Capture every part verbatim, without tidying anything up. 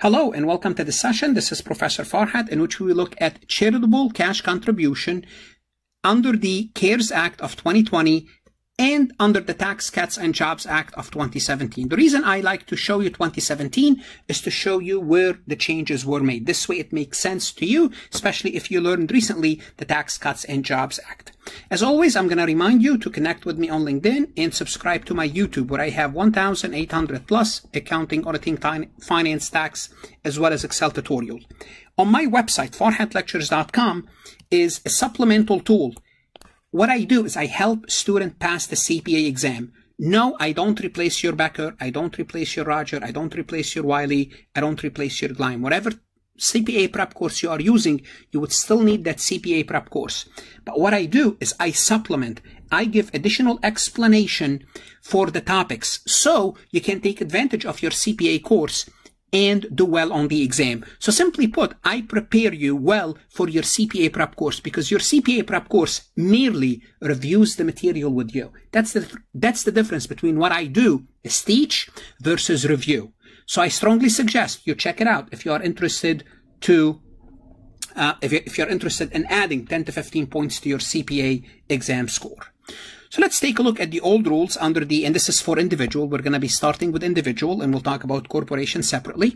Hello and welcome to the session. This is Professor Farhat, in which we will look at charitable cash contribution under the CARES Act of twenty twenty and under the Tax Cuts and Jobs Act of twenty seventeen. The reason I like to show you twenty seventeen is to show you where the changes were made. This way it makes sense to you, especially if you learned recently the Tax Cuts and Jobs Act. As always, I'm going to remind you to connect with me on LinkedIn and subscribe to my YouTube, where I have one thousand eight hundred plus accounting, auditing, finance, tax, as well as Excel tutorials. On my website, farhat lectures dot com, is a supplemental tool. What I do is I help students pass the C P A exam. No, I don't replace your Becker. I don't replace your Roger. I don't replace your Wiley. I don't replace your Gleim. Whatever C P A prep course you are using, you would still need that C P A prep course. But what I do is I supplement. I give additional explanation for the topics so you can take advantage of your C P A course and do well on the exam. So simply put, I prepare you well for your C P A prep course, because your C P A prep course merely reviews the material with you. That's the, that's the difference between what I do is teach versus review. So I strongly suggest you check it out if you are interested to, uh, if, you, if you're interested in adding ten to fifteen points to your C P A exam score. So let's take a look at the old rules under the, and this is for individual. We're going to be starting with individual and we'll talk about corporation separately.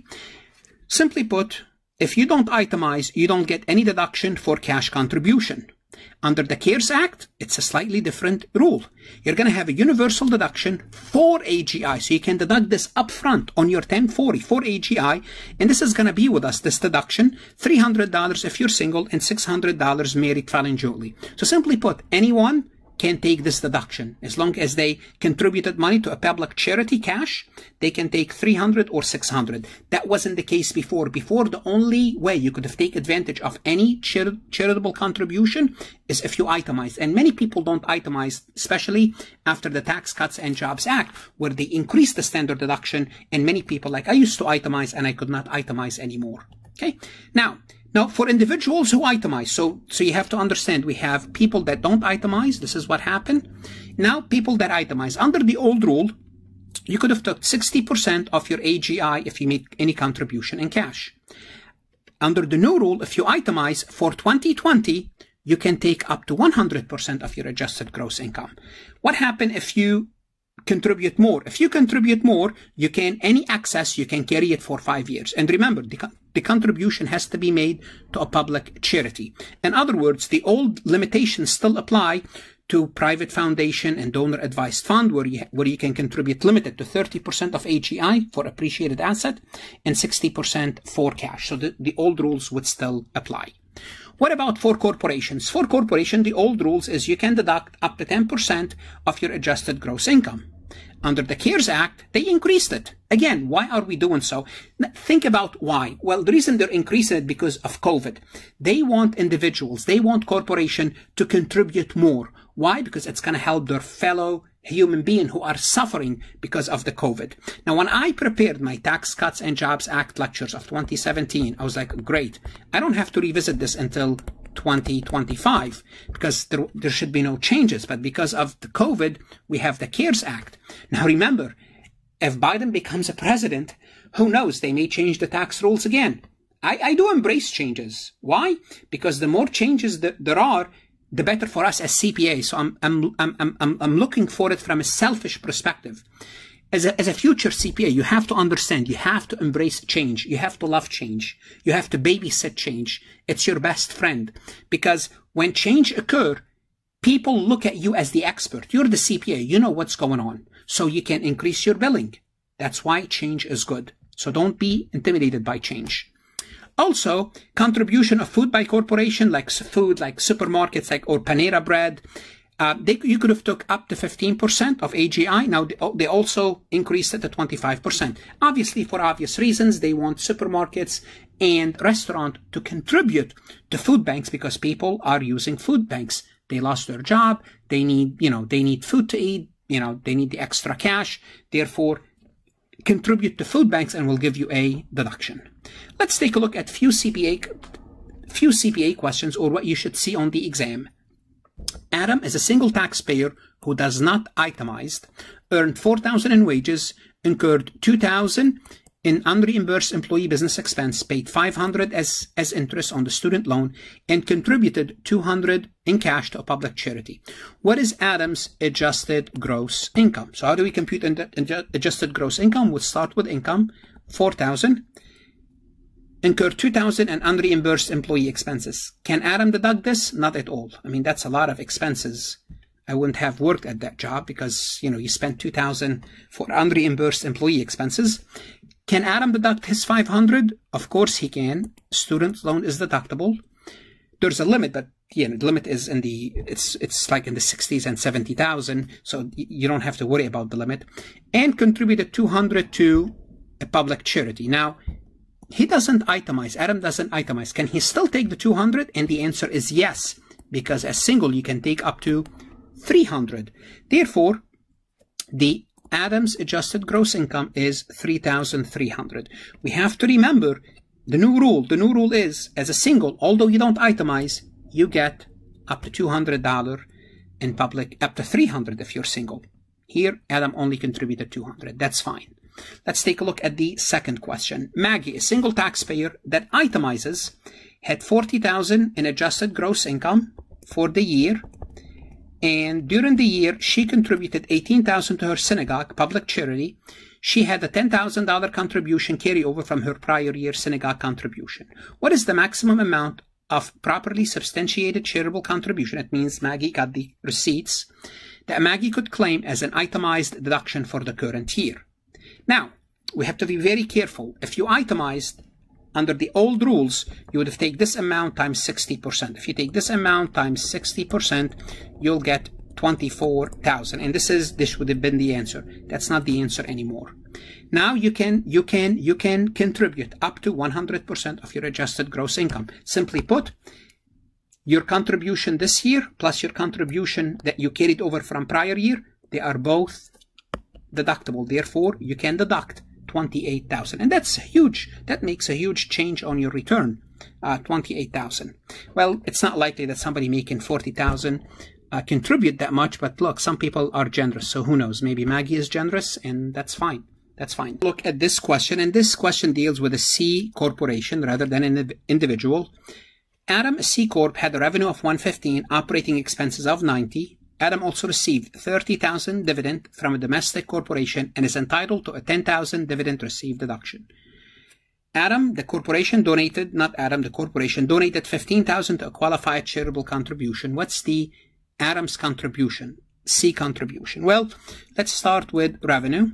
Simply put, if you don't itemize, you don't get any deduction for cash contribution. Under the CARES Act, it's a slightly different rule. You're going to have a universal deduction for A G I. So you can deduct this upfront on your ten forty for A G I. And this is going to be with us, this deduction, three hundred dollars if you're single and six hundred dollars married, filing jointly. So simply put, anyone can take this deduction. As long as they contributed money to a public charity cash, they can take three hundred or six hundred. That wasn't the case before. Before, the only way you could have taken advantage of any char charitable contribution is if you itemized. And many people don't itemize, especially after the Tax Cuts and Jobs Act, where they increased the standard deduction. And many people, like I used to itemize and I could not itemize anymore. Okay. Now, Now, for individuals who itemize, so, so you have to understand, we have people that don't itemize. This is what happened. Now, people that itemize. Under the old rule, you could have took sixty percent of your A G I if you make any contribution in cash. Under the new rule, if you itemize for twenty twenty, you can take up to one hundred percent of your adjusted gross income. What happens if you contribute more? If you contribute more, you can, any excess, you can carry it for five years. And remember, the, the contribution has to be made to a public charity. In other words, the old limitations still apply to private foundation and donor advised fund, where you, where you can contribute limited to thirty percent of A G I for appreciated asset and sixty percent for cash. So the, the old rules would still apply. What about for corporations? For corporation, the old rules is you can deduct up to ten percent of your adjusted gross income. Under the CARES Act, they increased it. Again, why are we doing so? Think about why. Well, the reason they're increasing it because of COVID. They want individuals, they want corporation to contribute more. Why? Because it's going to help their fellow human beings who are suffering because of the COVID. Now, when I prepared my Tax Cuts and Jobs Act lectures of twenty seventeen, I was like, great, I don't have to revisit this until twenty twenty-five because there, there should be no changes. But because of the COVID, we have the CARES Act. Now, remember, if Biden becomes a president, who knows, they may change the tax rules again. I, I do embrace changes. Why? Because the more changes that there are, the better for us as C P A. So I'm, I'm, I'm, I'm, I'm looking for it from a selfish perspective. As a, as a future C P A, you have to understand, you have to embrace change. You have to love change. You have to babysit change. It's your best friend. Because when change occurs, people look at you as the expert. You're the C P A. You know what's going on. So you can increase your billing. That's why change is good. So don't be intimidated by change. Also, contribution of food by corporation, like food, like supermarkets, like or Panera bread, uh, they, you could have took up to fifteen percent of A G I. Now, they, they also increased it to twenty-five percent. Obviously, for obvious reasons, they want supermarkets and restaurants to contribute to food banks because people are using food banks. They lost their job. They need, you know, they need food to eat. You know, they need the extra cash. Therefore, contribute to food banks and we'll give you a deduction. Let's take a look at few C P A, few C P A questions, or what you should see on the exam. Adam is a single taxpayer who does not itemize, earned four thousand dollars in wages, incurred two thousand dollars in unreimbursed employee business expense, paid five hundred dollars as, as interest on the student loan, and contributed two hundred dollars in cash to a public charity. What is Adam's adjusted gross income? So how do we compute adjusted gross income? We'll start with income, four thousand dollars. Incur two thousand dollars in unreimbursed employee expenses. Can Adam deduct this? Not at all. I mean, that's a lot of expenses. I wouldn't have worked at that job because, you know, you spent two thousand dollars for unreimbursed employee expenses. Can Adam deduct his five hundred dollars? Of course he can. Student loan is deductible. There's a limit, but you know, the limit is in the, it's it's like in the sixties and seventy thousand, so you don't have to worry about the limit. And contributed two hundred dollars to a public charity. Now, he doesn't itemize. Adam doesn't itemize. Can he still take the two hundred? And the answer is yes, because as single you can take up to three hundred. Therefore, the Adam's adjusted gross income is three thousand three hundred. We have to remember the new rule. The new rule is, as a single, although you don't itemize, you get up to two hundred dollars in public, up to three hundred dollars if you're single. Here, Adam only contributed two hundred dollars. That's fine. Let's take a look at the second question. Maggie, a single taxpayer that itemizes, had forty thousand dollars in adjusted gross income for the year, and during the year she contributed eighteen thousand dollars to her synagogue public charity. She had a ten thousand dollars contribution carryover from her prior year synagogue contribution. What is the maximum amount of properly substantiated charitable contribution? It means Maggie got the receipts that Maggie could claim as an itemized deduction for the current year. Now, we have to be very careful. If you itemized under the old rules, you would have taken this amount times sixty percent. If you take this amount times sixty percent, you'll get twenty-four thousand. And this is, this would have been the answer. That's not the answer anymore. Now you can, you can, you can contribute up to one hundred percent of your adjusted gross income. Simply put, your contribution this year plus your contribution that you carried over from prior year, they are both deductible. Therefore, you can deduct twenty-eight thousand, and that's huge. That makes a huge change on your return. Uh, twenty-eight thousand. Well, it's not likely that somebody making forty thousand uh, contribute that much, but look, some people are generous, so who knows? Maybe Maggie is generous, and that's fine. That's fine. Look at this question, and this question deals with a C corporation rather than an individual. Adam, a C corp, had a revenue of one hundred fifteen, operating expenses of ninety. Adam also received thirty thousand dividend from a domestic corporation and is entitled to a ten thousand dividend received deduction. Adam, the corporation, donated, not Adam, the corporation, donated fifteen thousand to a qualified charitable contribution. What's the Adam's contribution? C contribution. Well, let's start with revenue.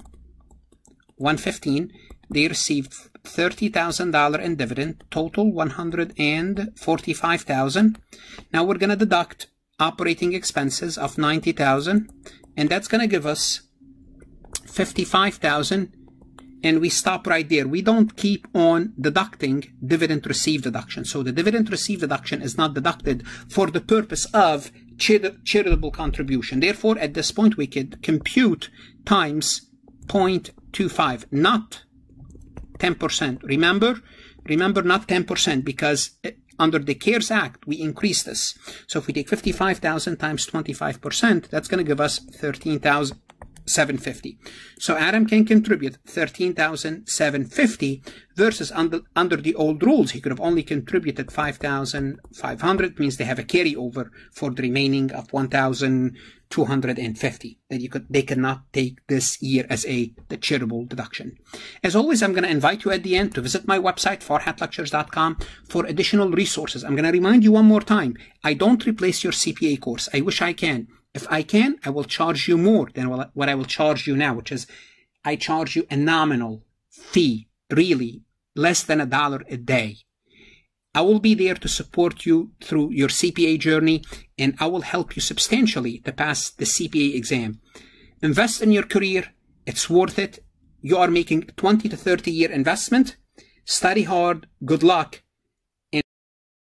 one hundred fifteen. They received thirty thousand dollars in dividend, total one hundred forty-five thousand dollars. Now we're going to deduct operating expenses of ninety thousand dollars, and that's going to give us fifty-five thousand dollars, and we stop right there. We don't keep on deducting dividend received deduction. So the dividend received deduction is not deducted for the purpose of charitable contribution. Therefore, at this point, we could compute times zero point two five, not ten percent. Remember, remember not ten percent, because under the CARES Act, we increase this. So if we take fifty-five thousand times twenty-five percent, that's going to give us thirteen thousand seven hundred fifty. So Adam can contribute thirteen thousand seven hundred fifty versus under, under the old rules, he could have only contributed five thousand five hundred, means they have a carryover for the remaining of one thousand two hundred fifty that you could, they cannot take this year as a the charitable deduction. As always, I'm going to invite you at the end to visit my website, farhat lectures dot com, for additional resources. I'm going to remind you one more time, I don't replace your C P A course. I wish I can. If I can, I will charge you more than what I will charge you now, which is I charge you a nominal fee, really less than a dollar a day. I will be there to support you through your C P A journey, and I will help you substantially to pass the C P A exam. Invest in your career. It's worth it. You are making twenty to thirty year investment. Study hard. Good luck.